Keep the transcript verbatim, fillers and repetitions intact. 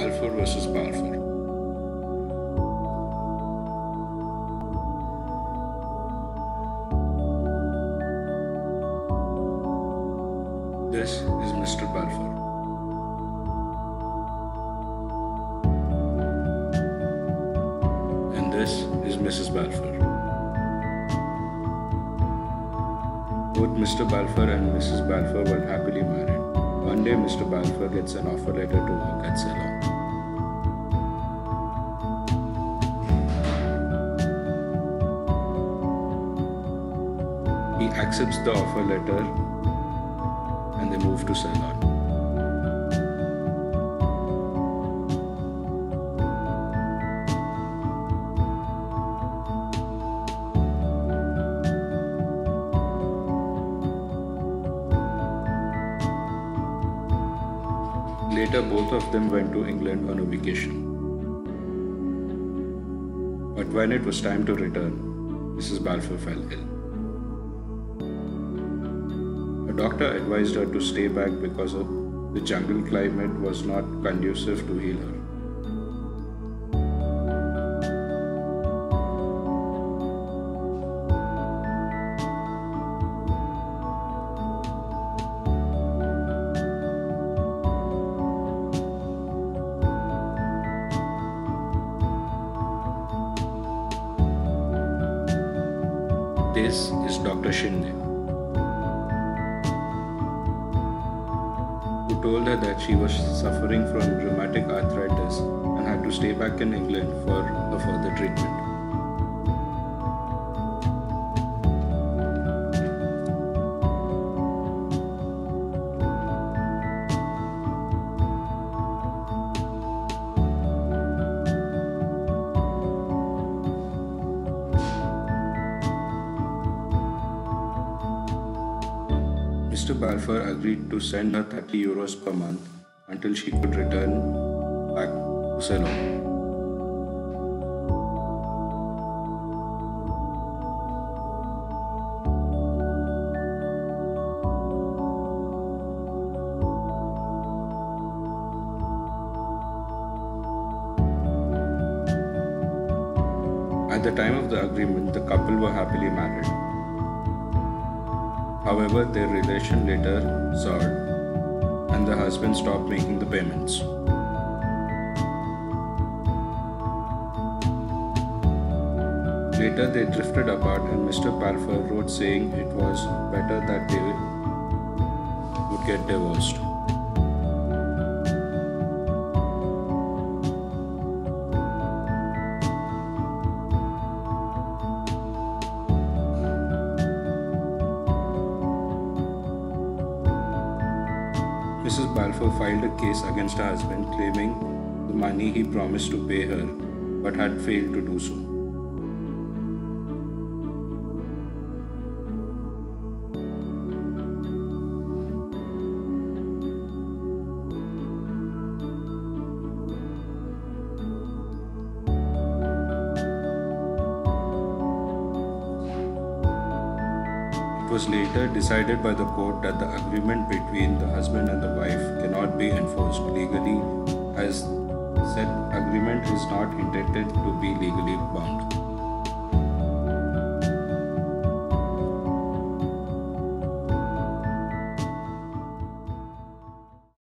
Balfour versus Balfour. This is Mister Balfour. And this is Missus Balfour. Both Mister Balfour and Missus Balfour were happily married. One day, Mister Balfour gets an offer letter to work at Ceylon. He accepts the offer letter and they move to Ceylon. Later, both of them went to England on a vacation. But when it was time to return, Missus Balfour fell ill. A doctor advised her to stay back because of the jungle climate was not conducive to heal her. This is Doctor Shinde, who told her that she was suffering from rheumatic arthritis and had to stay back in England for a further treatment. Mister Balfour agreed to send her thirty euros per month until she could return back to Ceylon. At the time of the agreement, the couple were happily married. However, their relation later soured and the husband stopped making the payments. Later, they drifted apart and Mister Balfour wrote saying it was better that they would get divorced. Missus Balfour filed a case against her husband claiming the money he promised to pay her but had failed to do so. It was later decided by the court that the agreement between the husband and the wife cannot be enforced legally, as said agreement is not intended to be legally bound.